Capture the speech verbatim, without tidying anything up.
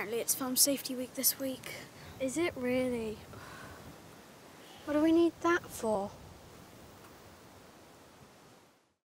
Apparently it's Film Safety Week this week. Is it really? What do we need that for?